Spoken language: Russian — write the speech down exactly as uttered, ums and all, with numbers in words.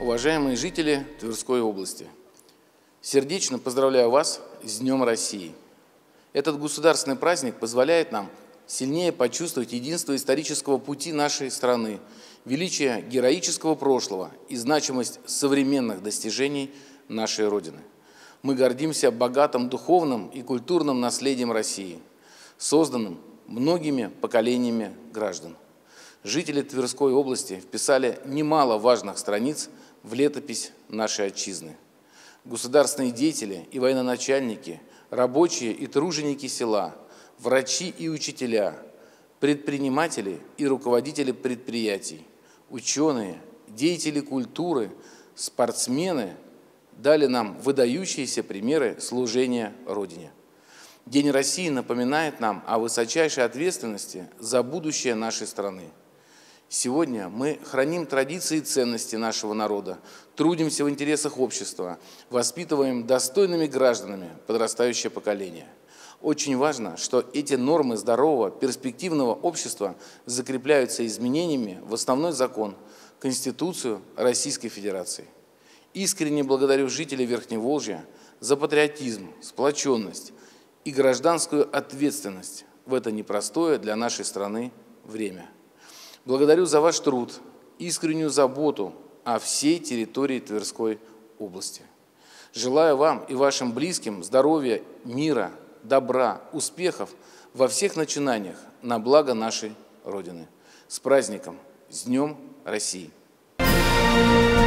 уважаемые жители Тверской области! Сердечно поздравляю вас с Днем России! Этот государственный праздник позволяет нам сильнее почувствовать единство исторического пути нашей страны, величие героического прошлого и значимость современных достижений нашей Родины. Мы гордимся богатым духовным и культурным наследием России, созданным многими поколениями граждан. Жители Тверской области вписали немало важных страниц в летопись нашей отчизны. Государственные деятели и военачальники, рабочие и труженики села, врачи и учителя, предприниматели и руководители предприятий, ученые, деятели культуры, спортсмены дали нам выдающиеся примеры служения Родине. День России напоминает нам о высочайшей ответственности за будущее нашей страны. Сегодня мы храним традиции и ценности нашего народа, трудимся в интересах общества, воспитываем достойными гражданами подрастающее поколение. Очень важно, что эти нормы здорового, перспективного общества закрепляются изменениями в основной закон, Конституцию Российской Федерации. Искренне благодарю жителей Верхневолжья за патриотизм, сплоченность и гражданскую ответственность в это непростое для нашей страны время. Благодарю за ваш труд, искреннюю заботу о всей территории Тверской области. Желаю вам и вашим близким здоровья, мира, добра, успехов во всех начинаниях на благо нашей Родины. С праздником! С Днем России!